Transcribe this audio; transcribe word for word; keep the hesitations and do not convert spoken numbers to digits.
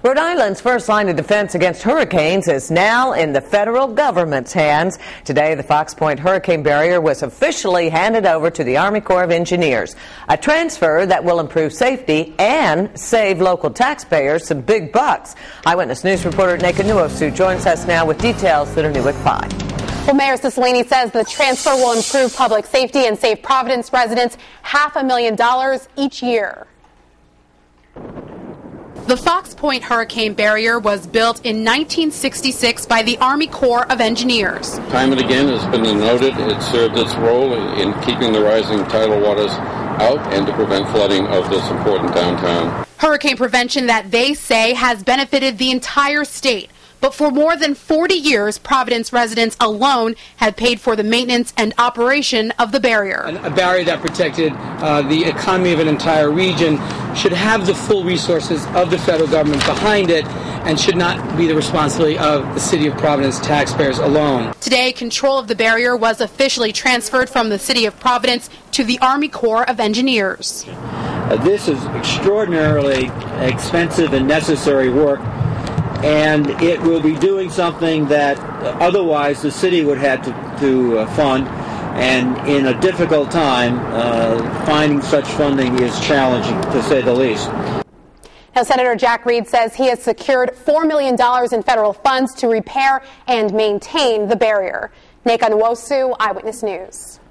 Rhode Island's first line of defense against hurricanes is now in the federal government's hands. Today, the Fox Point Hurricane Barrier was officially handed over to the Army Corps of Engineers, a transfer that will improve safety and save local taxpayers some big bucks. Eyewitness News reporter Neka Nwosu joins us now with details that are new at five. Well, Mayor Cicilline says the transfer will improve public safety and save Providence residents half a million dollars each year. The Fox Point Hurricane Barrier was built in nineteen sixty-six by the Army Corps of Engineers. Time and again has been noted it served its role in keeping the rising tidal waters out and to prevent flooding of this important downtown. Hurricane prevention that they say has benefited the entire state. But for more than forty years, Providence residents alone had paid for the maintenance and operation of the barrier. A barrier that protected uh, the economy of an entire region should have the full resources of the federal government behind it and should not be the responsibility of the city of Providence taxpayers alone. Today, control of the barrier was officially transferred from the city of Providence to the Army Corps of Engineers. Uh, this is extraordinarily expensive and necessary work, and it will be doing something that otherwise the city would have to, to uh, fund, and in a difficult time, uh, finding such funding is challenging, to say the least. Now, Senator Jack Reed says he has secured four million dollars in federal funds to repair and maintain the barrier. Neka Nwosu, Eyewitness News.